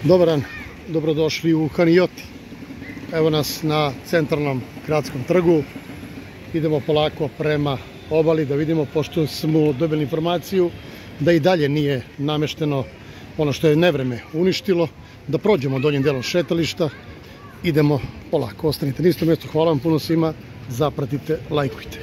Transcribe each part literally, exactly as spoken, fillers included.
Dobar dan, dobrodošli u Hanijoti. Evo nas na centralnom gradskom trgu. Idemo polako prema obali da vidimo, pošto smo dobili informaciju da i dalje nije namešteno ono što je nevreme uništilo, da prođemo donjim delom šetališta. Idemo polako, ostanite na istom mjestu. Hvala vam puno svima, zapratite, lajkujte.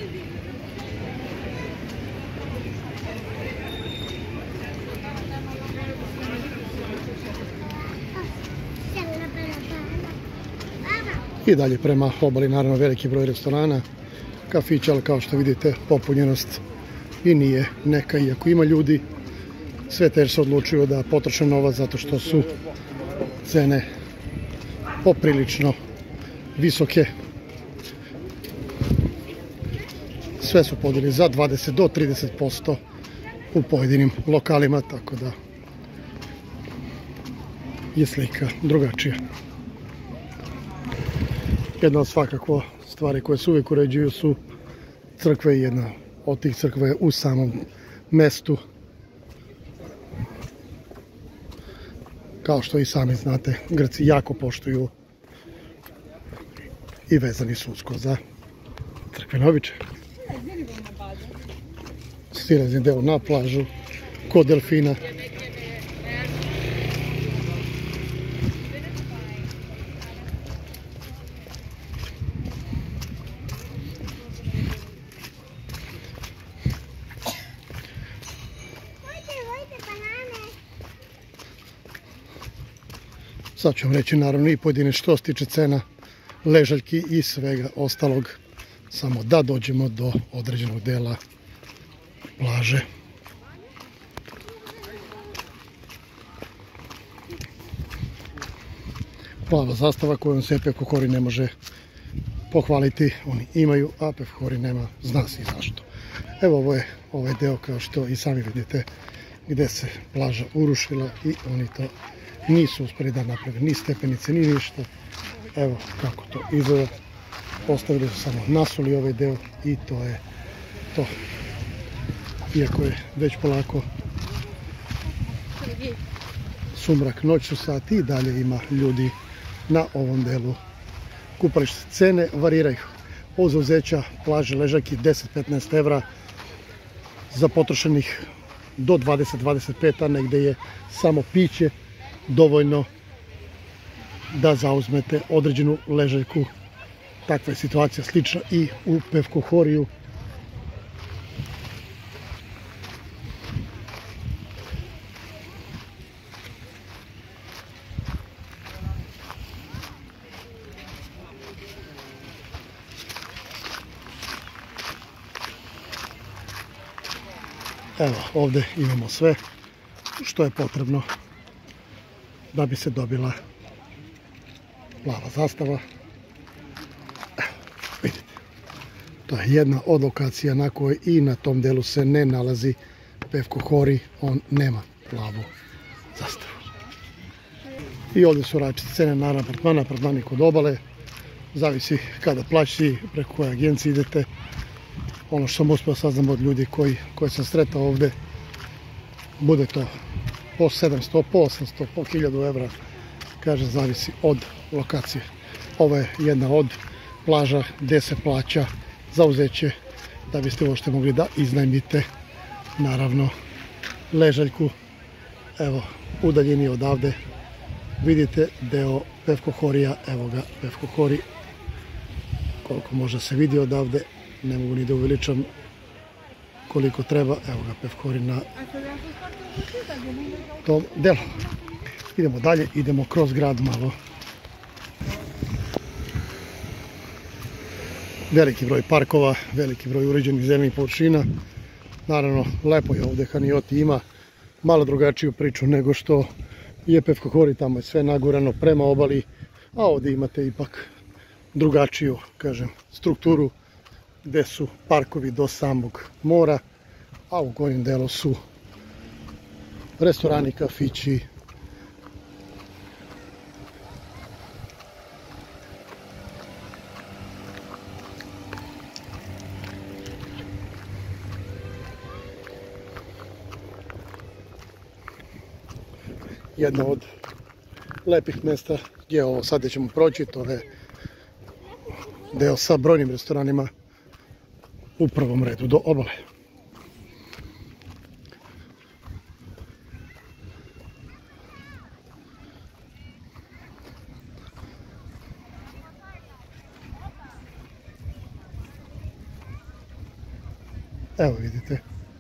I dalje prema obali, naravno veliki broj restorana, kafića, ali kao što vidite popunjenost i nije neka, iako ima ljudi. Sve teže se odlučuju da potroše novac zato što su cene poprilično visoke. Sve su podigli za dvadeset do trideset posto u pojedinim lokalima, tako da je slika drugačija. Jedna od svakako stvari koje se uvijek uređuju su crkve i jedna od tih crkva je u samom mestu. Kao što i sami znate, Grci jako poštuju i vezani su usko za crkvene običaje. Stilazni deo na plažu, kod delfina. Sad ću vam reći naravno i pojedine što se tiče cena, ležaljki i svega ostalog, samo da dođemo do određenog dela plaže. Plava zastava kojom se Pevko Hori ne može pohvaliti, oni imaju, a Pevko Hori nema, zna se i zašto. Evo ovo je ovaj deo, kao što i sami vidite, gdje se plaža urušila i oni to nisu uspjeli da naprave ni stepenice, ni ništa. Evo kako to izgleda. Postavili su samo nasuli ovaj deo i to je to. Iako je već polako sumrak, noć su sati, i dalje ima ljudi na ovom delu kupališta. Cene variraju. Od zauzeća plaže ležaljki deset do petnaest evra, za potrošenih do dvadeset do dvadeset pet, a negdje je samo piće dovoljno da zauzmete određenu ležaljku. Takva je situacija slična i u Pevko Horiju. Evo, ovdje imamo sve što je potrebno da bi se dobila plava zastava. Vidite, to je jedna od lokacija na kojoj i na tom delu se ne nalazi Pevko Hori, on nema plavu zastavu. I ovdje su različite cene, naravno apartmana, apartmani kod obale, zavisi kada plaći, preko koje agencije idete. Ono što sam uspio saznam od ljudi koji, koji sam sretao ovdje, bude to po sedamsto, po osamsto, po hiljadu evra, kaže, zavisi od lokacije. Ovo je jedna od plaža gdje se plaća zauzeće da biste uopšte mogli da iznajmite, naravno, ležaljku. Evo, u daljini odavde vidite deo Pevko Horija, evo ga Pevko Hori, koliko može se vidi odavde, ne mogu ni da uveličam koliko treba, evo ga Pevko Hori na tom delu. Idemo dalje, idemo kroz grad malo. Veliki broj parkova, veliki broj uređenih zelenih površina. Naravno, lepo je ovdje, Hanijoti ima malo drugačiju priču nego što je Pevko Hori, tamo je sve nagurano prema obali, a ovdje imate ipak drugačiju, kažem, strukturu, gdje su parkovi do samog mora, a u gornjem delu su restorani, kafići. Jedna od lepih mesta gdje ovo sad ćemo proći, to je deo sa brojnim restoranima u prvom redu do obale. Evo vidite.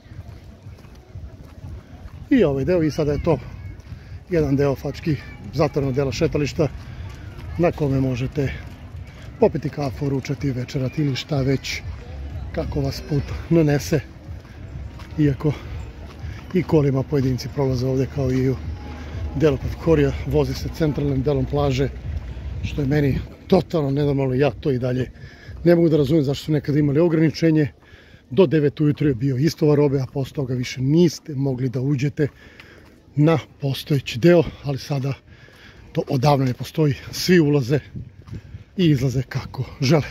I ovaj deo, i sada je to jedan deo fački zatvorenog dela šetališta na kome možete popiti kafu, ručati, večerati ili šta već kako vas put nanese. Iako i kolima pojedinci prolaze ovdje kao i u delu Pefkorija, vozi se centralnim delom plaže, što je meni totalno nenormalno. Ja to i dalje ne mogu da razumijem zašto su nekada imali ograničenje. Do devet ujutru je bio istovar robe, a posle toga više niste mogli da uđete na postojeći deo, ali sada to odavno ne postoji. Svi ulaze i izlaze kako žele.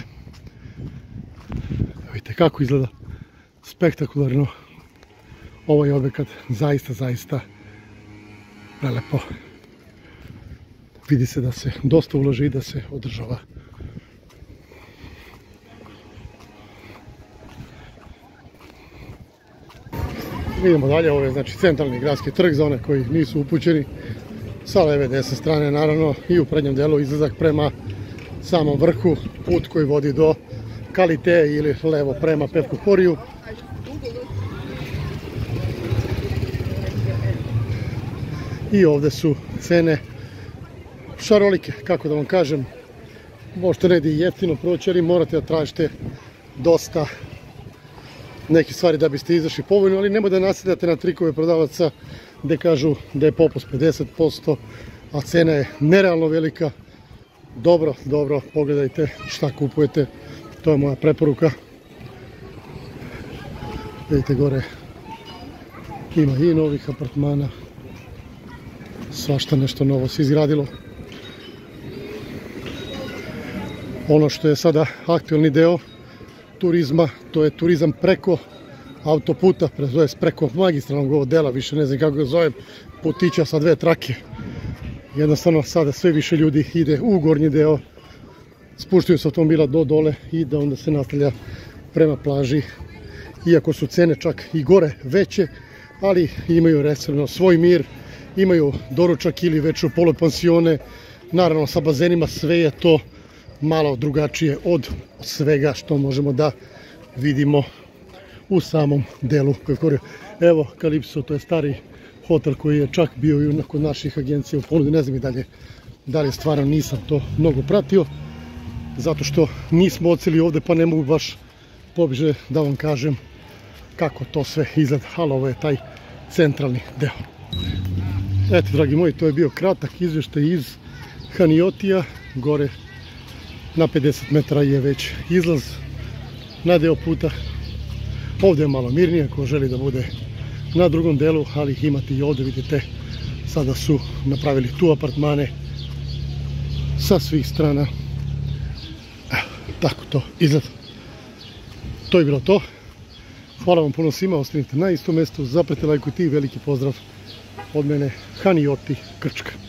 Vidite kako izgleda spektakularno ovaj objekat, zaista, zaista prelepo. Vidi se da se dosta ulaže i da se održava. Idemo dalje, ovo je znači centralni gradski trg za one koji nisu upućeni. Sa leve desne strane naravno i u prednjem delu izlazak prema samom vrhu, put koji vodi do Kalite ili levo prema Pefkoriju. I ovdje su cene šarolike, kako da vam kažem. Možete negdje jeftino proći, ali morate da tražite dosta neke stvari da biste izašli povoljno, ali nemoj da nasjedate na trikove prodavaca gdje kažu da je popust pedeset posto, a cena je nerealno velika. Dobro, dobro, pogledajte šta kupujete, to je moja preporuka. Vidite gore, ima i novih apartmana, svašta nešto novo se izgradilo. Ono što je sada aktualni deo turizma, to je turizam preko autoputa, to je preko magistralnog ovog dela, više ne znam kako ga zovem, putića sa dve trake. Jednostavno sada sve više ljudi ide u gornji deo, spuštaju se automobila do dole i da onda se nastavlja prema plaži. Iako su cene čak i gore veće, ali imaju recimo svoj mir, imaju doručak ili već u polupansione, naravno sa bazenima, sve je to malo drugačije od svega što možemo da vidimo u samom delu Pefkorija. Evo Kalipso, to je stari hotel koji je čak bio i kod naših agencija u ponudi, ne znam i dalje da li je stvarno, nisam to mnogo pratio, zato što nismo odseli ovde pa ne mogu baš pobliže da vam kažem kako to sve izgleda, ali ovo je taj centralni deo. Eto, dragi moji, to je bio kratak izvještaj iz Haniotija. Gore na pedeset metara je već izlaz na deo puta. Ovdje je malo mirnije, ko želi da bude na drugom delu, ali ih imate i ovdje, vidite, sada su napravili tu apartmane sa svih strana. Tako to izgleda. To je bilo to. Hvala vam puno svima, ostanite na istom mjestu, zapratite, lajkujte i veliki pozdrav od mene, Hanioti, Krčka.